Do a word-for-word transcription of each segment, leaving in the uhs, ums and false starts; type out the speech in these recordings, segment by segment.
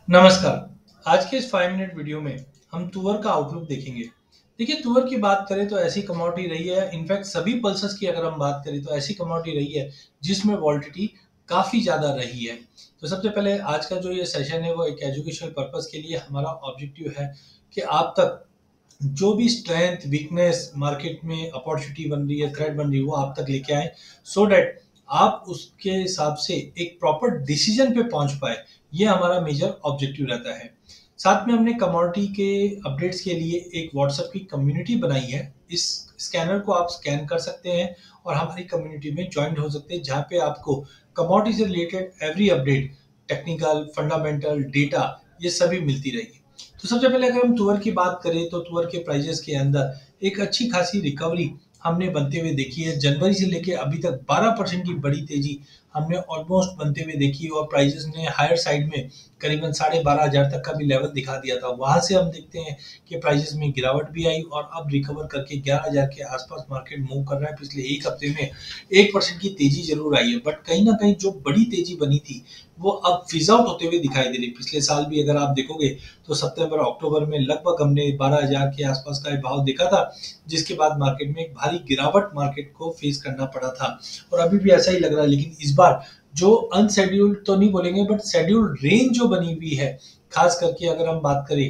नमस्कार। आज के इस फाइव मिनट वीडियो में हम तुअर का आउटलुक देखेंगे। देखिए, तुअर की बात करें तो ऐसी कमोडिटी रही है, इनफैक्ट सभी पल्सेस की अगर हम बात करें तो ऐसी कमोडिटी रही है जिसमें वोलेटिलिटी काफ़ी ज़्यादा रही है। तो सबसे पहले आज का जो ये सेशन है वो एक एजुकेशनल पर्पस के लिए हमारा ऑब्जेक्टिव है कि आप तक जो भी स्ट्रेंथ, वीकनेस मार्केट में अपॉर्चुनिटी बन रही है, थ्रेट बन रही है, वो आप तक लेके आएँ सो दैट आप उसके हिसाब से एक प्रॉपर डिसीजन पे पहुंच पाए। ये हमारा मेजर ऑब्जेक्टिव रहता है। साथ में हमने कमोडिटी के अपडेट्स के लिए एक व्हाट्सएप की कम्युनिटी बनाई है। इस स्कैनर को आप स्कैन कर सकते हैं और हमारी कम्युनिटी में ज्वाइन हो सकते हैं, जहाँ पे आपको कमोडिटी से related every update, technical, fundamental, data, ये सभी मिलती रहेगी। तो सबसे पहले अगर हम तुअर की बात करें तो तुअर के प्राइजेस के अंदर एक अच्छी खासी रिकवरी हमने बनते हुए देखी है। जनवरी से लेके अभी तक बारह परसेंट की बड़ी तेजी हमने ऑलमोस्ट बनते हुए देखी है और प्राइजेस ने हायर साइड में करीबन साढ़े बारह हजार तक का भी लेवल दिखा दिया था। वहां से हम देखते हैं कि प्राइजेस में गिरावट भी आई और अब रिकवर करके ग्यारह हजार के आसपास मार्केट मूव कर रहा है। पिछले एक हफ्ते में एक परसेंट की तेजी जरूर आई है, बट कहीं ना कहीं जो बड़ी तेजी बनी थी वो अब फिज आउट होते हुए दिखाई दे रही है। पिछले साल भी अगर आप देखोगे तो सितंबर अक्टूबर में लगभग हमने बारह हजार के आसपास का भाव देखा था, जिसके बाद मार्केट में एक भारी गिरावट मार्केट को फेस करना पड़ा था और अभी भी ऐसा ही लग रहा है। लेकिन इस बार जो अनशेड्यूल्ड तो नहीं बोलेंगे, बट शेड्यूल्ड रेंज जो बनी हुई है, खास करके अगर हम बात करें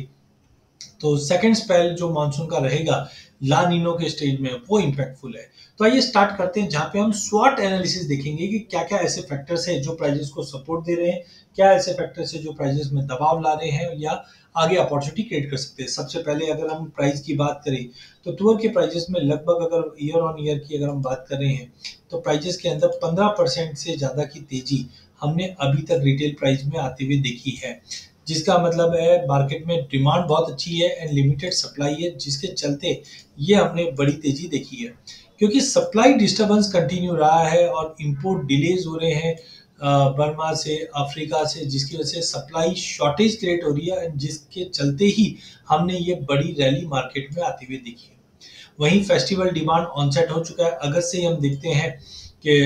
तो सेकंड स्पेल जो मानसून का रहेगा ला नीनो के स्टेज में, वो इम्पैक्टफुल है। तो आइए स्टार्ट करते हैं, जहां पे हम स्वॉट एनालिसिस देखेंगे कि क्या क्या ऐसे फैक्टर्स हैं जो प्राइजेस को सपोर्ट दे रहे हैं, क्या ऐसे फैक्टर्स हैं जो प्राइजेस में दबाव ला रहे हैं या आगे अपॉर्चुनिटी क्रिएट कर सकते हैं। सबसे पहले अगर हम प्राइस की बात करें तो तुअर के प्राइजेस में लगभग अगर ईयर ऑन ईयर की अगर हम बात कर रहे हैं तो प्राइजेस के अंदर पंद्रह परसेंट से ज्यादा की तेजी हमने अभी तक रिटेल प्राइस में आते हुए देखी है, जिसका मतलब है मार्केट में डिमांड बहुत अच्छी है एंड लिमिटेड सप्लाई है, जिसके चलते ये हमने बड़ी तेजी देखी है। क्योंकि सप्लाई डिस्टरबेंस कंटिन्यू रहा है और इंपोर्ट डिलेज हो रहे हैं बर्मा से, अफ्रीका से, जिसकी वजह से सप्लाई शॉर्टेज क्रिएट हो रही है, जिसके चलते ही हमने ये बड़ी रैली मार्केट में आती हुई देखी है। वहीं फेस्टिवल डिमांड ऑनसेट हो चुका है। अगस्त से ही हम देखते हैं कि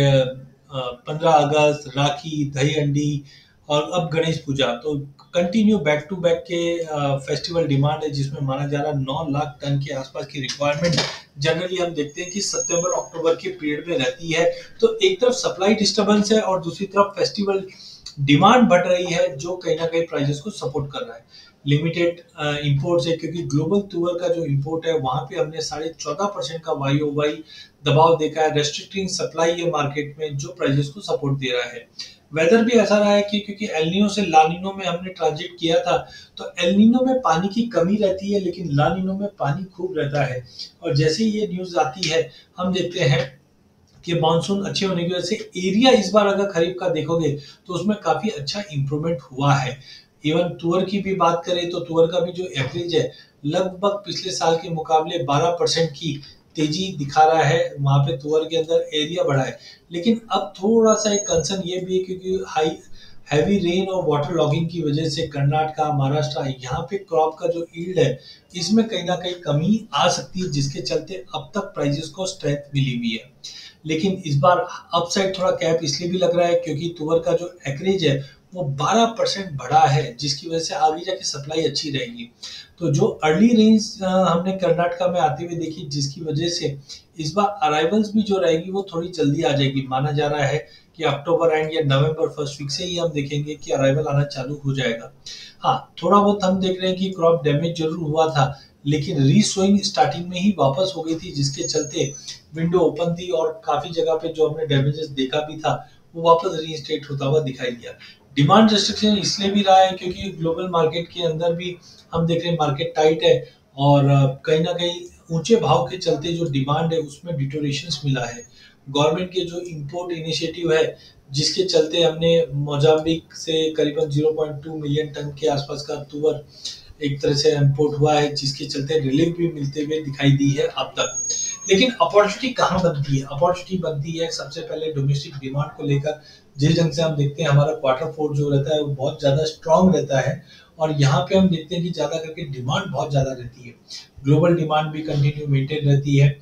पंद्रह अगस्त, राखी, दही हंडी और अब गणेश पूजा, तो कंटिन्यू बैक टू बैक के फेस्टिवल डिमांड है, जिसमें माना जा रहा है नौ लाख टन के आसपास की रिक्वायरमेंट जनरली हम देखते हैं कि सितंबर अक्टूबर के पीरियड में रहती है। तो एक तरफ सप्लाई डिस्टर्बेंस है और दूसरी तरफ फेस्टिवल डिमांड बढ़ रही है, जो कहीं ना कहीं प्राइजेस को सपोर्ट कर रहा है। लिमिटेड इंपोर्ट्स है, क्योंकि ग्लोबल तुअर का जो इंपोर्ट है वहां पे हमने साढ़े चौदह परसेंट का वाई ओ वाई दबाव देखा है। रेस्ट्रिक्टिंग सप्लाई है मार्केट में, जो प्राइजेस को सपोर्ट दे रहा है। वेदर भी ऐसा रहा है कि क्योंकि एलनिनो से लानिनो में हमने ट्रांजिट किया था, तो एलनिनो में पानी की कमी रहती है लेकिन लानिनो में पानी खूब रहता है। और जैसे ही ये न्यूज आती है हम देखते हैं कि मानसून अच्छे होने की वजह से एरिया इस बार अगर खरीफ का देखोगे तो उसमें काफी अच्छा इंप्रूवमेंट हुआ है। इवन तुअर की भी बात करें तो तुअर का भी जो एवरेज है लगभग पिछले साल के मुकाबले बारह परसेंट की तेजी दिखा रहा है। वहां पे तुअर के अंदर एरिया बढ़ा है, लेकिन अब थोड़ा सा एक कंसर्न ये भी है क्योंकि हाई हैवी रेन और वाटर लॉगिंग की वजह से कर्नाटका, महाराष्ट्र, यहाँ पे क्रॉप का जो ईल्ड है इसमें कहीं ना कहीं कमी आ सकती है, जिसके चलते अब तक प्राइजेस को स्ट्रेंथ मिली हुई है। लेकिन इस बार अपसाइड थोड़ा कैप इसलिए भी लग रहा है क्योंकि तुअर का जो एकरेज है वो बारह परसेंट बढ़ा है, जिसकी वजह से आगे जाके सप्लाई अच्छी रहेगी। तो जो अर्ली रेंज हमने कर्नाटका में आते हुए देखी, जिसकी वजह से इस बार अराइवल्स भी जो रहेगी वो थोड़ी जल्दी आ जाएगी। माना जा रहा है कि अक्टूबर एंड या नवंबर फर्स्ट वीक से ही हम देखेंगे कि अराइवल आना चालू हो जाएगा। हाँ, थोड़ा बहुत हम देख रहे हैं कि क्रॉप डैमेज जरूर हुआ था, लेकिन रीसोइंग स्टार्टिंग में ही वापस हो गई थी, जिसके चलते विंडो ओपन थी और काफी जगह पे जो हमने डैमेजेस देखा भी था वो वापस रीइंस्टेट होता हुआ दिखाई दिया। डिमांड रेस्ट्रिक्शन इसलिए भी रहा है क्योंकि ग्लोबल मार्केट के अंदर भी हम देख रहे हैं मार्केट टाइट है और कहीं ना कहीं ऊंचे भाव के चलते जो डिमांड है उसमें डिटोरेशंस मिला है। गवर्नमेंट के जो इंपोर्ट इनिशिएटिव है, जिसके चलते हमने मोजाम्बिक से करीबन zero point two million ton के आसपास का तुअर एक तरह से इंपोर्ट हुआ है, जिसके चलते रिलीफ भी मिलते हुए दिखाई दी है अब तक। लेकिन अपॉर्चुनिटी कहाँ बनती है? अपॉर्चुनिटी बनती है सबसे पहले डोमेस्टिक डिमांड को लेकर। जिस ढंग से हम देखते हैं हमारा क्वार्टर फोर जो रहता है वो बहुत ज्यादा स्ट्रांग रहता है और यहाँ पे हम देखते हैं कि ज्यादा करके डिमांड बहुत ज्यादा रहती है। ग्लोबल डिमांड भी कंटिन्यू मेंटेन रहती है।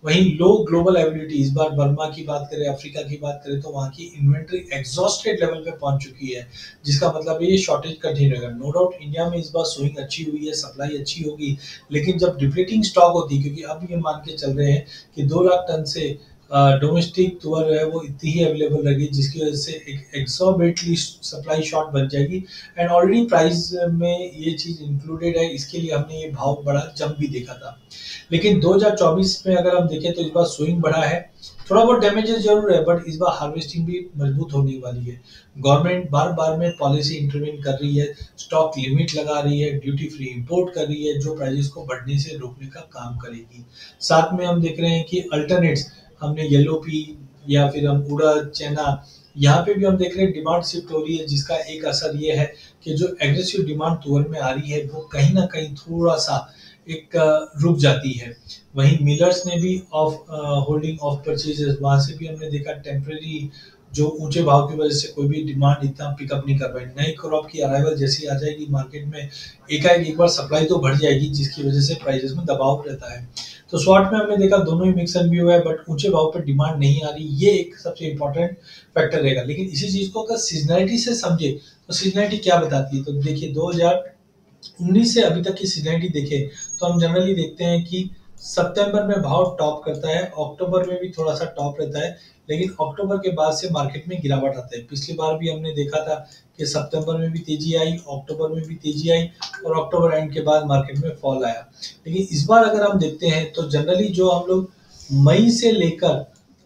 वहीं लो ग्लोबल एबिलिटी, इस बार बर्मा की बात करें, अफ्रीका की बात करें तो वहाँ की इन्वेंट्री एग्जॉस्टेड लेवल पे पहुंच चुकी है, जिसका मतलब है ये शॉर्टेज कंटिन्यू रहेगा। नो डाउट इंडिया में इस बार स्विंग अच्छी हुई है, सप्लाई अच्छी होगी, लेकिन जब डिप्लीटिंग स्टॉक होती है, क्योंकि अब ये मान के चल रहे हैं कि दो लाख टन से डोमेस्टिक तुअर है वो इतनी ही अवेलेबल रहेगी, जिसकी वजह से एक एक्सॉर्बिटली सप्लाई शॉर्ट बन जाएगी। एंड ऑलरेडी प्राइस में ये चीज इंक्लूडेड है, इसके लिए हमने ये भाव बड़ा जंप भी देखा था। लेकिन दो हज़ार चौबीस में अगर हम देखें तो इस बार स्विंग बढ़ा है, थोड़ा बहुत डैमेजेस जरूर है, बट इस बार हार्वेस्टिंग भी मजबूत होने वाली है। गवर्नमेंट बार बार में पॉलिसी इंटरवेन कर रही है, स्टॉक लिमिट लगा रही है, ड्यूटी फ्री इंपोर्ट कर रही है, जो प्राइसेस को बढ़ने से रोकने का काम करेगी। साथ में हम देख रहे हैं कि अल्टरनेट्स, हमने येलो पी या फिर हम उड़द, चना, यहाँ पे भी हम देख रहे हैं डिमांड शिफ्ट हो रही है, जिसका एक असर ये है कि जो एग्रेसिव डिमांड तुअर में आ रही है वो कहीं ना कहीं थोड़ा सा एक रुक जाती है। वहीं मिलर्स ने भी ऑफ होल्डिंग ऑफ परचेजेस, वहां से भी हमने देखा टेम्परेरी जो ऊंचे भाव की वजह से कोई भी डिमांड इतना पिकअप नहीं कर पाई। नई क्रॉप की अराइवल जैसी आ जाएगी मार्केट में, एकाएक एक बार सप्लाई तो बढ़ जाएगी, जिसकी वजह से प्राइसेस में दबाव रहता है। तो शॉर्ट में हमने देखा दोनों ही मिक्स एंड व्यू है, बट ऊंचे भाव पर डिमांड नहीं आ रही, ये एक सबसे इंपॉर्टेंट फैक्टर रहेगा। लेकिन इसी चीज को अगर सीजनैलिटी से समझे तो सीजनैलिटी क्या बताती है, तो देखिए दो हज़ार उन्नीस से अभी तक की सीजनैलिटी देखें तो हम जनरली देखते हैं कि सितंबर में भाव टॉप करता है, अक्टूबर में भी थोड़ा सा टॉप रहता है, लेकिन अक्टूबर के बाद से मार्केट में गिरावट आता है। पिछली बार भी हमने देखा था कि सितंबर में भी तेजी आई, अक्टूबर में भी तेजी आई, और अक्टूबर एंड के बाद मार्केट में फॉल आया। लेकिन इस बार अगर हम देखते हैं तो जनरली जो हम लोग मई से लेकर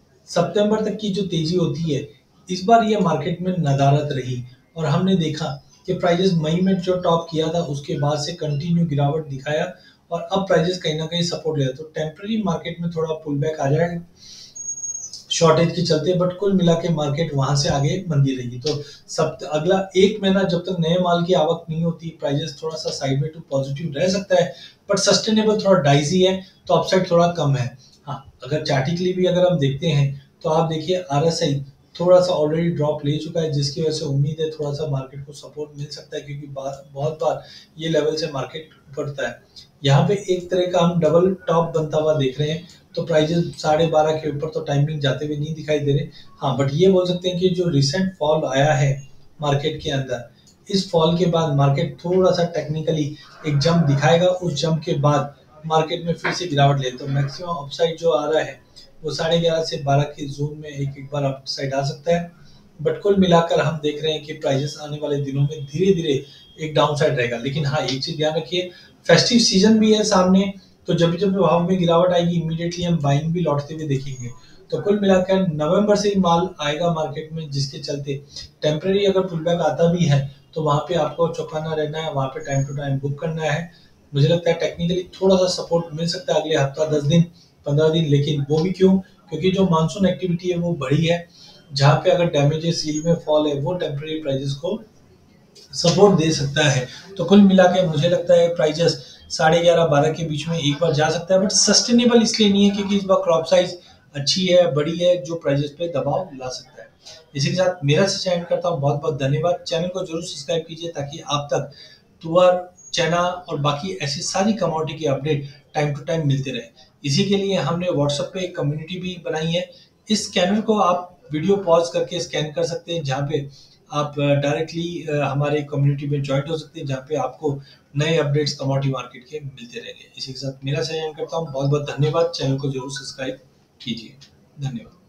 सितंबर तक की जो तेजी होती है, इस बार ये मार्केट में नदारद रही, और हमने देखा कि प्राइजेस मई में जो टॉप किया था उसके बाद से कंटिन्यू गिरावट दिखाया, और अब प्राइजेस कहीं ना कहीं सपोर्ट ले रहा है। तो टेम्पररी मार्केट में थोड़ा पुल बैक आ जाएगा शॉर्टेज के चलते, बट कुल मिला के मार्केट वहां से आगे मंदी रहेगी। तो सब अगला एक महीना जब तक नए माल की आवक नहीं होती, प्राइजेस थोड़ा सा साइड टू पॉजिटिव रह सकता है, बट सस्टेनेबल थोड़ा डाइजी है, तो अपसाइड थोड़ा कम है। हाँ, अगर चार्टिकली भी अगर हम देखते हैं तो आप देखिए आरएसआई थोड़ा सा ऑलरेडी ड्रॉप ले चुका है, जिसकी वजह से उम्मीद है थोड़ा सा मार्केट को सपोर्ट मिल सकता है, क्योंकि बार, बहुत बार ये लेवल से मार्केट उठता है। यहाँ पे एक तरह का हम डबल टॉप बनता हुआ देख रहे हैं, तो प्राइजेस साढ़े बारह के ऊपर तो टाइमिंग जाते हुए नहीं दिखाई दे रहे। हाँ, बट ये बोल सकते हैं कि जो रिसेंट फॉल आया है मार्केट के अंदर, इस फॉल के बाद मार्केट थोड़ा सा टेक्निकली एक जंप दिखाएगा, उस जंप के बाद मार्केट में फिर से गिरावट ले, तो मैक्सिमम अपसाइड जो आ रहा है वो साढ़े ग्यारह से बारह के जोन में एक एक बार अपसाइड आ सकता है। बट कुल मिलाकर हम देख रहे हैं कि प्राइजेस आने वाले दिनों में धीरे धीरे एक डाउन साइड रहेगा। लेकिन हाँ, एक चीज ध्यान रखिए, फेस्टिव सीजन भी है सामने, तो जब जब भाव में गिरावट आएगी इमीडिएटली हम बाइंग भी लौटते हुए देखेंगे। तो कुल मिलाकर नवंबर से ही माल आएगा मार्केट में, जिसके चलते टेम्पररी अगर पुलबैक आता भी है तो वहां पे आपको चौकन्ना रहना है, वहां पे टाइम टू टाइम बुक करना है। मुझे लगता है टेक्निकली थोड़ा सा सपोर्ट मिल सकता है अगले हफ्ता, दस दिन, पंद्रह दिन, लेकिन वो भी क्यों, क्योंकि जो मानसून एक्टिविटी है वो बढ़ी है, जहाँ पे अगर डैमेजेस यील्ड में फॉल है वो टेम्पररी प्राइजेस को सपोर्ट दे सकता है। तो कुल मिला के मुझे लगता है प्राइजेस साढ़े ग्यारह बारह के बीच में एक बार जा सकता है, बट सस्टेनेबल इसलिए नहीं है क्योंकि इस बार क्रॉप साइज अच्छी है, बड़ी है, जो प्राइजेस पे दबाव ला सकता है। इसी के साथ मेरा सेशन एंड करता हूँ। बहुत बहुत धन्यवाद। चैनल को जरूर सब्सक्राइब कीजिए ताकि आप तक तुअर, चना और बाकी ऐसी सारी कमोडिटी की अपडेट टाइम टू टाइम मिलते रहे। इसी के लिए हमने व्हाट्सएप पे एक कम्युनिटी भी बनाई है। इस स्कैनर को आप वीडियो पॉज करके स्कैन कर सकते हैं, जहाँ पे आप डायरेक्टली हमारे कम्युनिटी में ज्वाइन हो सकते हैं, जहाँ पे आपको नए अपडेट्स कमोडिटी मार्केट के मिलते रहेंगे। इसी के साथ मेरा सेशन करता हूँ। बहुत बहुत धन्यवाद। चैनल को जरूर सब्सक्राइब कीजिए। धन्यवाद।